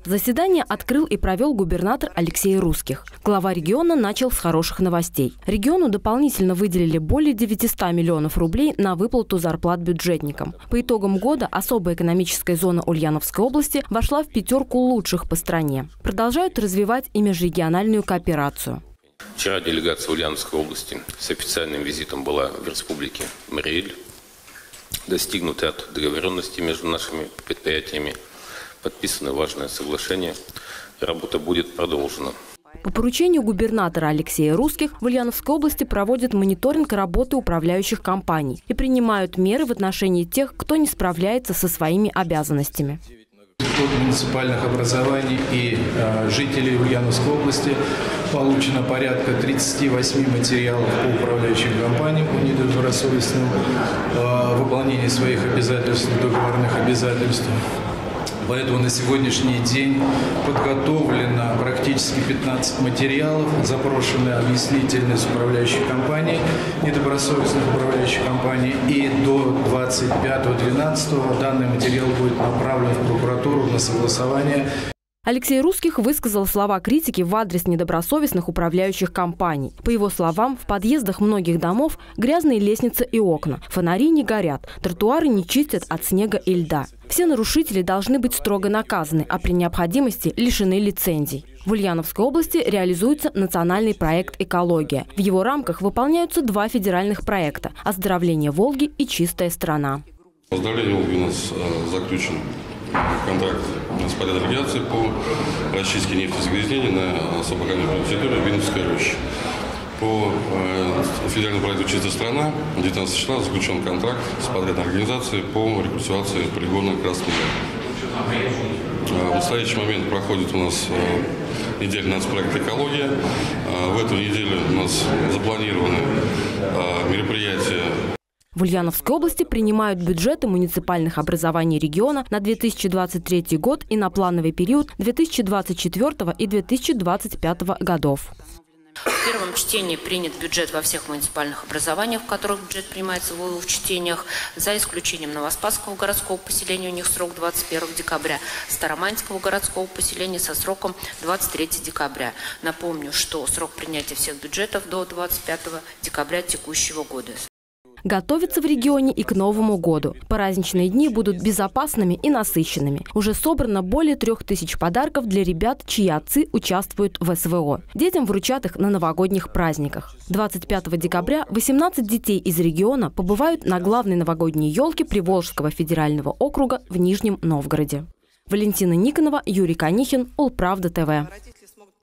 Заседание открыл и провел губернатор Алексей Русских. Глава региона начал с хороших новостей. Региону дополнительно выделили более 900 миллионов рублей на выплату зарплат бюджетникам. По итогам года особая экономическая зона Ульяновской области вошла в пятерку лучших по стране. Продолжают развивать и межрегиональную кооперацию. Вчера делегация Ульяновской области с официальным визитом была в республике Мариэль. Достигнут ряд договоренностей между нашими предприятиями. Подписано важное соглашение. Работа будет продолжена. По поручению губернатора Алексея Русских в Ульяновской области проводят мониторинг работы управляющих компаний и принимают меры в отношении тех, кто не справляется со своими обязанностями. От муниципальных образований и жителей Ульяновской области получено порядка 38 материалов по управляющим компаниям по недобросовестному выполнению своих обязательств, договорных обязательств. Поэтому на сегодняшний день подготовлено практически 15 материалов, запрошены объяснительность управляющей компании, недобросовестных управляющих компаний. И до 25.12 данный материал будет направлен в прокуратуру на согласование. Алексей Русских высказал слова критики в адрес недобросовестных управляющих компаний. По его словам, в подъездах многих домов грязные лестницы и окна, фонари не горят, тротуары не чистят от снега и льда. Все нарушители должны быть строго наказаны, а при необходимости лишены лицензий. В Ульяновской области реализуется национальный проект «Экология». В его рамках выполняются два федеральных проекта – «Оздоровление Волги» и «Чистая страна». Оздоровление Волги у нас заключен контракт с подрядом по расчистке нефтезагрязнений на особо охраняемой территории Винницкой рощи. По федеральному проекту «Чистая страна» 19 числа заключен контракт с подрядной организацией по рекультивации полигона Красный Яр. В настоящий момент проходит у нас неделя нацпроекта «Экология». В эту неделю у нас запланированы мероприятия. В Ульяновской области принимают бюджеты муниципальных образований региона на 2023 год и на плановый период 2024 и 2025 годов. В первом чтении принят бюджет во всех муниципальных образованиях, в которых бюджет принимается в двух чтениях, за исключением Новоспасского городского поселения, у них срок 21 декабря, Старомайнского городского поселения со сроком 23 декабря. Напомню, что срок принятия всех бюджетов до 25 декабря текущего года. Готовятся в регионе и к Новому году. Праздничные дни будут безопасными и насыщенными. Уже собрано более 3000 подарков для ребят, чьи отцы участвуют в СВО. Детям вручат их на новогодних праздниках. 25 декабря 18 детей из региона побывают на главной новогодней елке Приволжского федерального округа в Нижнем Новгороде. Валентина Никонова, Юрий Конихин, Улправда ТВ.